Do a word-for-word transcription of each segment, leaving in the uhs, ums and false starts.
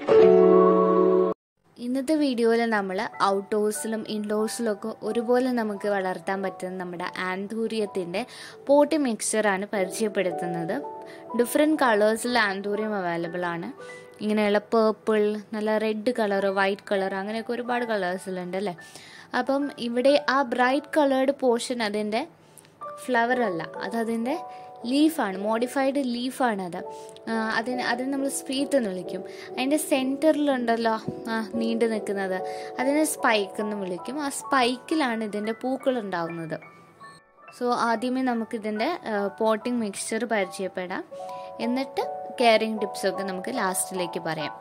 ഇന്നത്തെ വീഡിയോയിൽ നമ്മൾ ഔട്ട്ഡോഴ്സിലും ഇൻഡോഴ്സിലും ഒക്കെ ഒരുപോലെ നമുക്ക് വളർത്താൻ പറ്റുന്ന നമ്മുടെ ആന്തൂറിയത്തിൻ്റെ പോട്ടി മിക്സ്ചറാണ് പരിചയപ്പെടുത്തുന്നത്. ഡിഫറെൻറ്റ് കളേഴ്സിൽ ആന്തൂറിയം അവൈലബിൾ ആണ്. ഇങ്ങനെയുള്ള പേർപ്പിൾ, നല്ല റെഡ് കളർ, വൈറ്റ് കളർ, അങ്ങനെയൊക്കെ ഒരുപാട് കളേഴ്സിലുണ്ട് അല്ലേ. അപ്പം ഇവിടെ ആ ബ്രൈറ്റ് കളേർഡ് പോർഷൻ അതിൻ്റെ ഫ്ലവർ അല്ല, അതതിൻ്റെ ലീഫാണ്, മോഡിഫൈഡ് ലീഫാണ്. അത് അതിന് അതിന് നമ്മൾ സ്പ്രീത്ത് എന്ന് വിളിക്കും. അതിൻ്റെ സെൻറ്ററിലുണ്ടല്ലോ നീണ്ടു നിൽക്കുന്നത്, അതിനെ സ്പൈക്ക് എന്ന് വിളിക്കും. ആ സ്പൈക്കിലാണ് ഇതിൻ്റെ പൂക്കൾ ഉണ്ടാകുന്നത്. സോ ആദ്യമേ നമുക്കിതിൻ്റെ പോട്ടിംഗ് മിക്സ്ചർ പരിചയപ്പെടാം, എന്നിട്ട് കെയറിങ് ടിപ്സൊക്കെ നമുക്ക് ലാസ്റ്റിലേക്ക് പറയാം.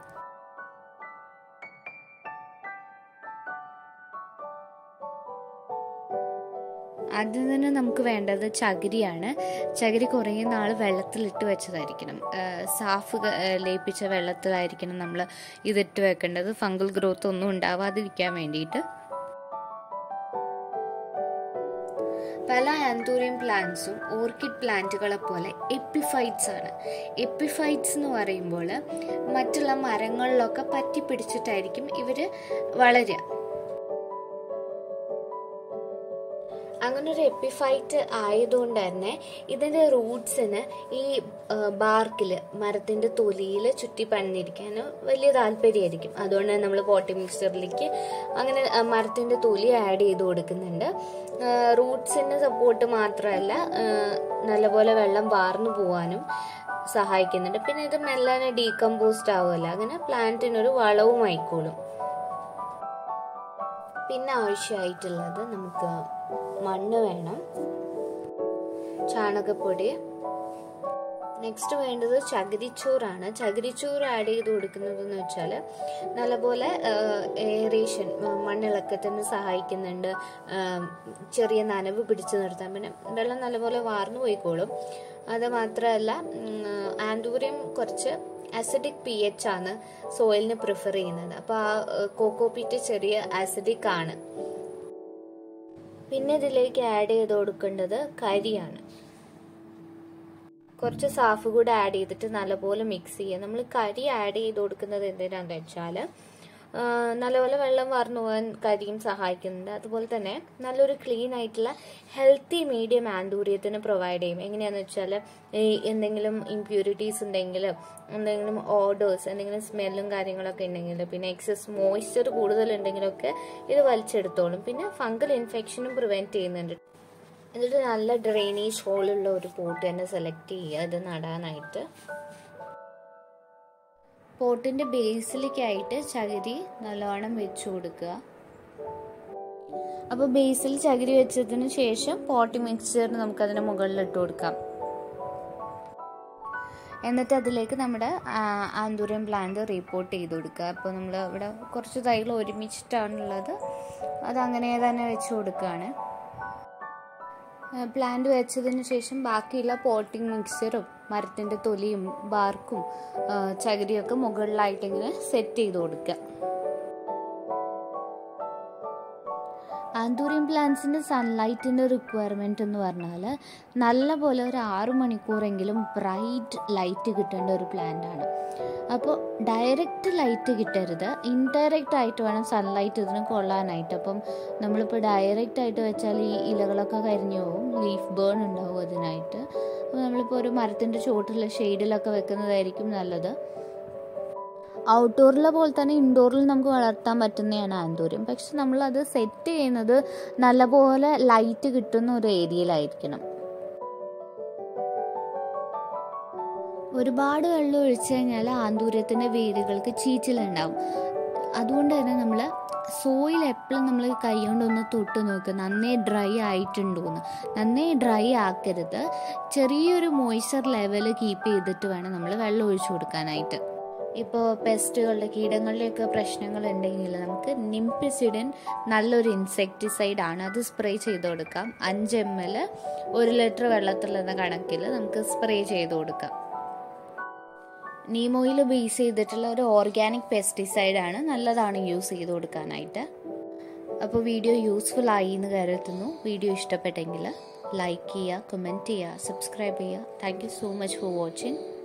ആദ്യം തന്നെ നമുക്ക് വേണ്ടത് ചകിരിയാണ്. ചകിരി കുറേ നാൾ വെള്ളത്തിലിട്ട് വെച്ചതായിരിക്കണം. സാഫ് ലയിപ്പിച്ച വെള്ളത്തിലായിരിക്കണം നമ്മൾ ഇതിട്ട് വെക്കേണ്ടത്, ഫംഗൽ ഗ്രോത്ത് ഒന്നും ഉണ്ടാവാതിരിക്കാൻ വേണ്ടിയിട്ട്. പല ആന്തൂറിയം പ്ലാന്റ്സും ഓർക്കിഡ് പ്ലാന്റുകളെ പോലെ എപ്പിഫൈറ്റ്സ് ആണ്. എപ്പിഫൈറ്റ്സ് എന്ന് പറയുമ്പോൾ മറ്റുള്ള മരങ്ങളിലൊക്കെ പറ്റി പിടിച്ചിട്ടായിരിക്കും ഇവർ വളരുക. അങ്ങനെ ഒരു എപ്പിഫൈറ്റ് ആയതുകൊണ്ട് തന്നെ ഇതിൻ്റെ റൂട്ട്സിന് ഈ ബാർക്കിൽ, മരത്തിൻ്റെ തൊലിയിൽ ചുറ്റി പണിഞ്ഞിരിക്കാൻ വലിയ താല്പര്യമായിരിക്കും. അതുകൊണ്ട് തന്നെ നമ്മൾ പോട്ടി മിക്സ്ചറിലേക്ക് അങ്ങനെ മരത്തിൻ്റെ തൊലി ആഡ് ചെയ്ത് കൊടുക്കുന്നുണ്ട്. റൂട്ട്സിൻ്റെ സപ്പോർട്ട് മാത്രമല്ല, നല്ലപോലെ വെള്ളം വാർന്നു പോകാനും സഹായിക്കുന്നുണ്ട്. പിന്നെ ഇത് മെല്ലനെ ഡീകമ്പോസ്റ്റ് ആവുമല്ലോ, അങ്ങനെ പ്ലാന്റിനൊരു വളവും ആയിക്കോളും. പിന്നെ ആവശ്യമായിട്ടുള്ളത് നമുക്ക് മണ്ണ് വേണം, ചാണകപ്പൊടി. നെക്സ്റ്റ് വേണ്ടത് ചകിരിച്ചോറാണ്. ചകിരിച്ചോറ് ആഡ് ചെയ്ത് കൊടുക്കുന്നതെന്ന് വെച്ചാൽ നല്ലപോലെ എയറേഷൻ, മണ്ണിളക്കത്തിന് സഹായിക്കുന്നുണ്ട്. ചെറിയ നനവ് പിടിച്ചു നിർത്താൻ, പിന്നെ വെള്ളം നല്ലപോലെ വാർന്നു പോയിക്കോളും. അത് മാത്രമല്ല, ആന്തൂറിയം കുറച്ച് ആസിഡിക് പി എച്ച് ആണ് സോയിലിന് പ്രിഫർ ചെയ്യുന്നത്. അപ്പോൾ ആ കോക്കോപീറ്റ് ചെറിയ ആസിഡിക് ആണ്. പിന്നെ ഇതിലേക്ക് ആഡ് ചെയ്ത് കൊടുക്കേണ്ടത് കരിയാണ്. കുറച്ച് സാഫ് കൂടെ ആഡ് ചെയ്തിട്ട് നല്ലപോലെ മിക്സ് ചെയ്യുക. നമ്മൾ കരി ആഡ് ചെയ്ത് കൊടുക്കുന്നത് എന്തിനാന്ന് വെച്ചാൽ നല്ലപോലെ വെള്ളം വാർന്നു പോകാൻ കരിയും സഹായിക്കുന്നുണ്ട്. അതുപോലെ തന്നെ നല്ലൊരു ക്ലീൻ ആയിട്ടുള്ള ഹെൽത്തി മീഡിയം ആന്തൂറിയത്തിന് പ്രൊവൈഡ് ചെയ്യും. എങ്ങനെയാണെന്ന് വെച്ചാൽ ഈ എന്തെങ്കിലും ഇംപ്യൂരിറ്റീസ് ഉണ്ടെങ്കിൽ, എന്തെങ്കിലും ഓഡേഴ്സ്, എന്തെങ്കിലും സ്മെല്ലും കാര്യങ്ങളൊക്കെ ഉണ്ടെങ്കിൽ, പിന്നെ എക്സസ് മോയ്സ്ചർ കൂടുതലുണ്ടെങ്കിലൊക്കെ ഇത് വലിച്ചെടുത്തോളും. പിന്നെ ഫംഗൽ ഇൻഫെക്ഷനും പ്രിവെൻറ്റ് ചെയ്യുന്നുണ്ട്. എന്നിട്ട് നല്ല ഡ്രെയിനേജ് ഹോളുള്ള ഒരു പോട്ട് തന്നെ സെലക്ട് ചെയ്യുക ഇത് നടാനായിട്ട്. പോട്ടിൻ്റെ ബേസിലേക്കായിട്ട് ചകിരി നല്ലോണം വെച്ച് കൊടുക്കുക. അപ്പോൾ ബേസിൽ ചകിരി വെച്ചതിന് ശേഷം പോട്ടി മിക്സ്ചർ നമുക്കതിന് മുകളിൽ ഇട്ട് കൊടുക്കാം. എന്നിട്ട് അതിലേക്ക് നമ്മുടെ ആന്തൂറിയം പ്ലാന്റ് റീപോർട്ട് ചെയ്ത് കൊടുക്കുക. അപ്പോൾ നമ്മൾ ഇവിടെ കുറച്ച് തൈകൾ ഒരുമിച്ചിട്ടാണുള്ളത്, അതങ്ങനെ തന്നെ വെച്ച് കൊടുക്കുകയാണ്. പ്ലാന്റ് വെച്ചതിന് ശേഷം ബാക്കിയുള്ള പോട്ടിംഗ് മിക്സ്ചറും മരത്തിൻ്റെ തൊലിയും ബാർക്കും ചകിരിയൊക്കെ മുകളിലായിട്ട് ഇങ്ങനെ സെറ്റ് ചെയ്ത് കൊടുക്കുക. ആന്തൂറിയം പ്ലാന്റ്സിൻ്റെ സൺലൈറ്റിൻ്റെ റിക്വയർമെൻറ്റ് എന്ന് പറഞ്ഞാൽ നല്ല പോലെ ഒരു ആറു മണിക്കൂറെങ്കിലും ബ്രൈറ്റ് ലൈറ്റ് കിട്ടേണ്ട ഒരു പ്ലാന്റാണ്. അപ്പോൾ ഡയറക്റ്റ് ലൈറ്റ് കിട്ടരുത്, ഇൻഡയറക്റ്റ് ആയിട്ട് വേണം സൺലൈറ്റ് ഇതിന് കൊള്ളാനായിട്ട്. അപ്പം നമ്മളിപ്പോൾ ഡയറക്റ്റ് ആയിട്ട് വെച്ചാൽ ഈ ഇലകളൊക്കെ കരിഞ്ഞു പോകും, ലീഫ് ബേൺ ഉണ്ടാവും അതിനായിട്ട്. അപ്പോൾ നമ്മളിപ്പോൾ ഒരു മരത്തിൻ്റെ ചുവട്ടിൽ ഷെയ്ഡിലൊക്കെ വെക്കുന്നതായിരിക്കും നല്ലത്. ഔട്ട്ഡോറിലെ പോലെ തന്നെ ഇൻഡോറിൽ നമുക്ക് വളർത്താൻ പറ്റുന്നതാണ് ആന്തൂറിയം. പക്ഷെ നമ്മളത് സെറ്റ് ചെയ്യുന്നത് നല്ലപോലെ ലൈറ്റ് കിട്ടുന്ന ഒരു ഏരിയയിലായിരിക്കണം. ഒരുപാട് വെള്ളം ഒഴിച്ചു കഴിഞ്ഞാൽ ആന്തൂര്യത്തിൻ്റെ വേരുകൾക്ക് ചീച്ചിലുണ്ടാവും. അതുകൊണ്ട് തന്നെ നമ്മൾ സോയിൽ എപ്പോഴും നമ്മൾ കൈ കൊണ്ടൊന്ന് തൊട്ട് നോക്കുക, നന്നേ ഡ്രൈ ആയിട്ടുണ്ടോയെന്ന്. നന്നേ ഡ്രൈ ആക്കരുത്, ചെറിയൊരു മോയ്സ്ചർ ലെവൽ കീപ്പ് ചെയ്തിട്ട് വേണം നമ്മൾ വെള്ളം ഒഴിച്ചു കൊടുക്കാനായിട്ട്. ഇപ്പോൾ പെസ്റ്റുകളുടെ, കീടങ്ങളുടെയൊക്കെ പ്രശ്നങ്ങൾ ഉണ്ടെങ്കിൽ നമുക്ക് നിംപിസിഡിൻ നല്ലൊരു ഇൻസെക്ടിസൈഡ് ആണ്, അത് സ്പ്രേ ചെയ്ത് കൊടുക്കാം. അഞ്ച് എം എൽ ഒരു ലിറ്റർ വെള്ളത്തിലെന്ന കണക്കിൽ നമുക്ക് സ്പ്രേ ചെയ്ത് കൊടുക്കാം. നീം ഓയിൽ ബേസ് ചെയ്തിട്ടുള്ള ഒരു ഓർഗാനിക് പെസ്റ്റിസൈഡ് ആണ്, നല്ലതാണ് യൂസ് ചെയ്ത് കൊടുക്കാനായിട്ട്. അപ്പോൾ വീഡിയോ യൂസ്ഫുൾ ആയി എന്ന് കരുതുന്നു. വീഡിയോ ഇഷ്ടപ്പെട്ടെങ്കിൽ ലൈക്ക് ചെയ്യുക, കമൻറ്റ് ചെയ്യുക, സബ്സ്ക്രൈബ് ചെയ്യുക. Thank you so much for watching.